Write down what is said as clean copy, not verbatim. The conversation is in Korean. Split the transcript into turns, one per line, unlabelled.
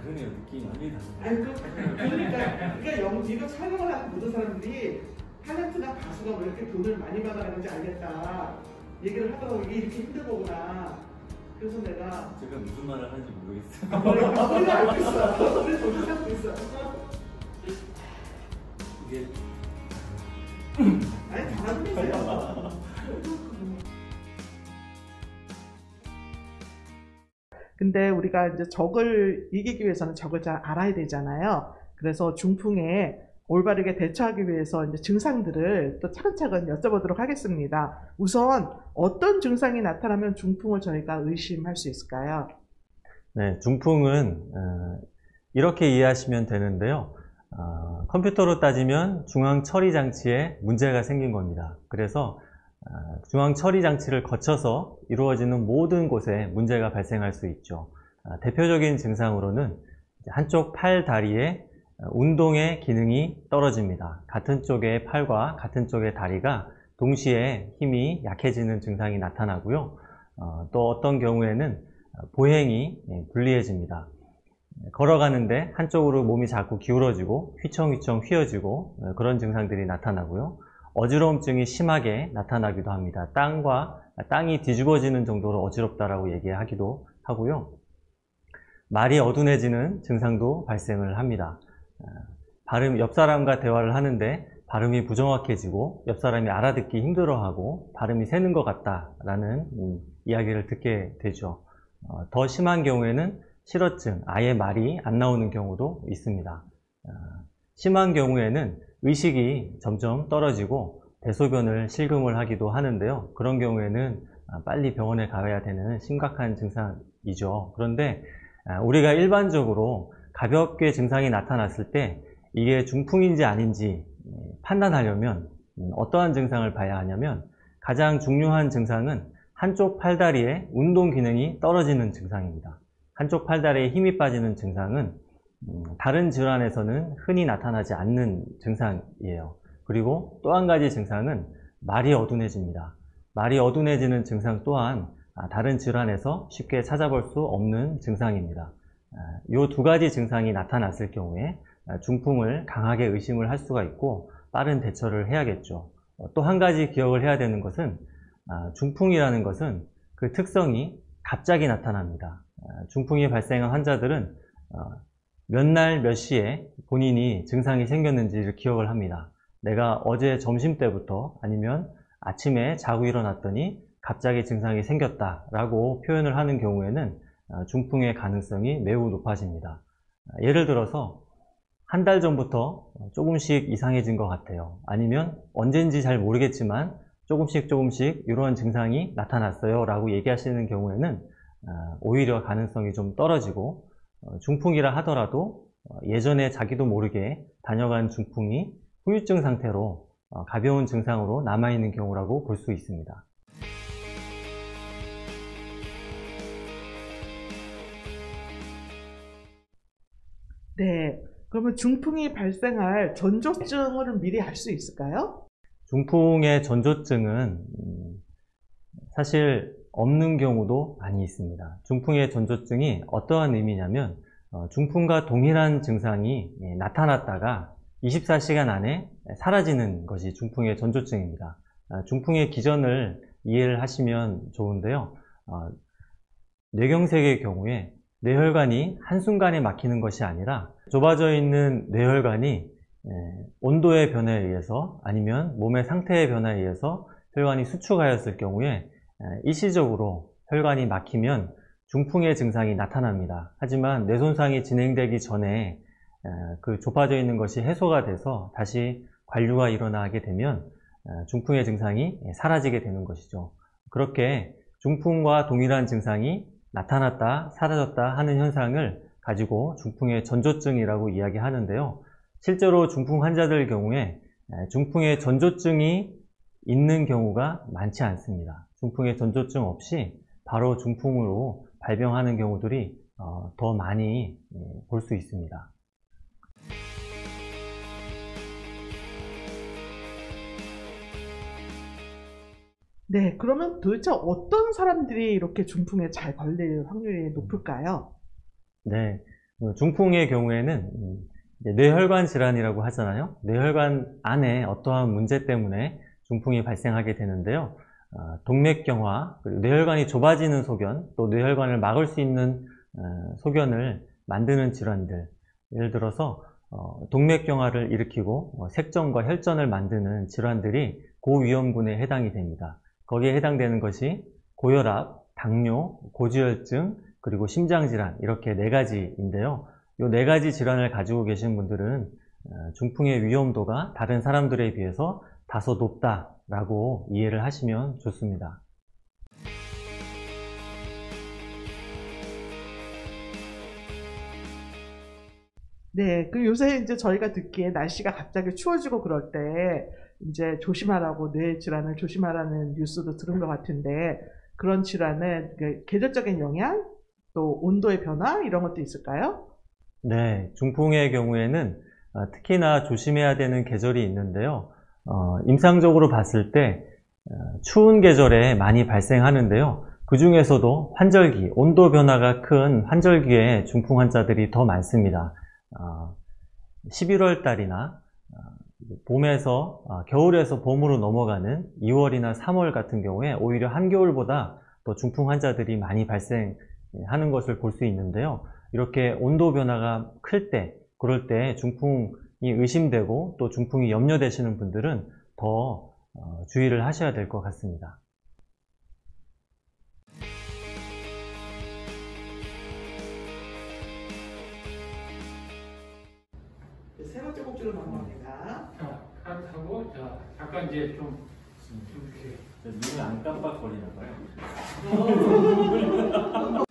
다르네요. 느낌이 완전히
아니,
다르네요.
그러니까 이거 촬영을 하는 모든 사람들이 탤런트나 가수가 왜 이렇게 돈을 많이 받아가는지 알겠다 얘기를 하더라고. 이게 이렇게 힘든 거구나. 그래서 내가
제가 무슨 말을 하는지 모르겠어요.
우리가 알고 있어. 우리 돈을 찾고 있어.
이게
아니 잘하는 거예요. 근데 우리가 이제 적을 이기기 위해서는 적을 잘 알아야 되잖아요. 그래서 중풍에 올바르게 대처하기 위해서 이제 증상들을 또 차근차근 여쭤보도록 하겠습니다. 우선 어떤 증상이 나타나면 중풍을 저희가 의심할 수 있을까요?
네, 중풍은 이렇게 이해하시면 되는데요. 컴퓨터로 따지면 중앙처리장치에 문제가 생긴 겁니다. 그래서 중앙처리장치를 거쳐서 이루어지는 모든 곳에 문제가 발생할 수 있죠. 대표적인 증상으로는 한쪽 팔, 다리에 운동의 기능이 떨어집니다. 같은 쪽의 팔과 같은 쪽의 다리가 동시에 힘이 약해지는 증상이 나타나고요. 또 어떤 경우에는 보행이 불리해집니다. 걸어가는데 한쪽으로 몸이 자꾸 기울어지고 휘청휘청 휘어지고 그런 증상들이 나타나고요. 어지러움증이 심하게 나타나기도 합니다. 땅이 뒤집어지는 정도로 어지럽다라고 얘기하기도 하고요. 말이 어둔해지는 증상도 발생을 합니다. 옆 사람과 대화를 하는데 발음이 부정확해지고 옆 사람이 알아듣기 힘들어하고 발음이 새는 것 같다라는 이야기를 듣게 되죠. 더 심한 경우에는 실어증, 아예 말이 안 나오는 경우도 있습니다. 심한 경우에는 의식이 점점 떨어지고 대소변을 실금을 하기도 하는데요. 그런 경우에는 빨리 병원에 가야 되는 심각한 증상이죠. 그런데 우리가 일반적으로 가볍게 증상이 나타났을 때 이게 중풍인지 아닌지 판단하려면 어떠한 증상을 봐야 하냐면 가장 중요한 증상은 한쪽 팔다리의 운동 기능이 떨어지는 증상입니다. 한쪽 팔다리에 힘이 빠지는 증상은 다른 질환에서는 흔히 나타나지 않는 증상이에요. 그리고 또 한 가지 증상은 말이 어둔해집니다. 말이 어둔해지는 증상 또한 다른 질환에서 쉽게 찾아볼 수 없는 증상입니다. 이 두 가지 증상이 나타났을 경우에 중풍을 강하게 의심을 할 수가 있고 빠른 대처를 해야겠죠. 또 한 가지 기억을 해야 되는 것은 중풍이라는 것은 그 특성이 갑자기 나타납니다. 중풍이 발생한 환자들은 몇 날 몇 시에 본인이 증상이 생겼는지를 기억을 합니다. 내가 어제 점심때부터 아니면 아침에 자고 일어났더니 갑자기 증상이 생겼다라고 표현을 하는 경우에는 중풍의 가능성이 매우 높아집니다. 예를 들어서 한 달 전부터 조금씩 이상해진 것 같아요. 아니면 언젠지 잘 모르겠지만 조금씩 이런 증상이 나타났어요 라고 얘기하시는 경우에는 오히려 가능성이 좀 떨어지고 중풍이라 하더라도 예전에 자기도 모르게 다녀간 중풍이 후유증 상태로 가벼운 증상으로 남아있는 경우라고 볼 수 있습니다.
네, 그러면 중풍이 발생할 전조증을 미리 알 수 있을까요?
중풍의 전조증은 사실 없는 경우도 많이 있습니다. 중풍의 전조증이 어떠한 의미냐면 중풍과 동일한 증상이 나타났다가 24시간 안에 사라지는 것이 중풍의 전조증입니다. 중풍의 기전을 이해를 하시면 좋은데요. 뇌경색의 경우에 뇌혈관이 한순간에 막히는 것이 아니라 좁아져 있는 뇌혈관이 온도의 변화에 의해서 아니면 몸의 상태의 변화에 의해서 혈관이 수축하였을 경우에 일시적으로 혈관이 막히면 중풍의 증상이 나타납니다. 하지만 뇌 손상이 진행되기 전에 그 좁아져 있는 것이 해소가 돼서 다시 관류가 일어나게 되면 중풍의 증상이 사라지게 되는 것이죠. 그렇게 중풍과 동일한 증상이 나타났다 사라졌다 하는 현상을 가지고 중풍의 전조증이라고 이야기하는데요. 실제로 중풍 환자들 경우에 중풍의 전조증이 있는 경우가 많지 않습니다. 중풍의 전조증 없이 바로 중풍으로 발병하는 경우들이 더 많이 볼 수 있습니다.
네, 그러면 도대체 어떤 사람들이 이렇게 중풍에 잘 걸릴 확률이 높을까요?
네, 중풍의 경우에는 뇌혈관 질환이라고 하잖아요. 뇌혈관 안에 어떠한 문제 때문에 중풍이 발생하게 되는데요. 동맥경화, 그리고 뇌혈관이 좁아지는 소견, 또 뇌혈관을 막을 수 있는 소견을 만드는 질환들, 예를 들어서 동맥경화를 일으키고 색전과 혈전을 만드는 질환들이 고위험군에 해당이 됩니다. 거기에 해당되는 것이 고혈압, 당뇨, 고지혈증, 그리고 심장질환, 이렇게 4가지인데요. 이 4가지 질환을 가지고 계신 분들은 중풍의 위험도가 다른 사람들에 비해서 다소 높다라고 이해를 하시면 좋습니다.
네, 그 요새 이제 저희가 듣기에 날씨가 갑자기 추워지고 그럴 때 이제 조심하라고 뇌 질환을 조심하라는 뉴스도 들은 것 같은데 그런 질환은 계절적인 영향, 또 온도의 변화 이런 것도 있을까요?
네, 중풍의 경우에는 특히나 조심해야 되는 계절이 있는데요. 임상적으로 봤을 때 추운 계절에 많이 발생하는데요. 그 중에서도 환절기, 온도 변화가 큰 환절기에 중풍 환자들이 더 많습니다. 11월 달이나 봄에서 겨울에서 봄으로 넘어가는 2월이나 3월 같은 경우에 오히려 한겨울보다 더 중풍 환자들이 많이 발생하는 것을 볼 수 있는데요. 이렇게 온도 변화가 클 때, 그럴 때 중풍이 의심되고 또 중풍이 염려되시는 분들은 더 주의를 하셔야 될 것 같습니다.
세 번째 곡지로 넘어갑니다.
자, 하고, 자, 잠깐 이제 좀 이렇게.
눈을 안 깜빡거리나 봐요.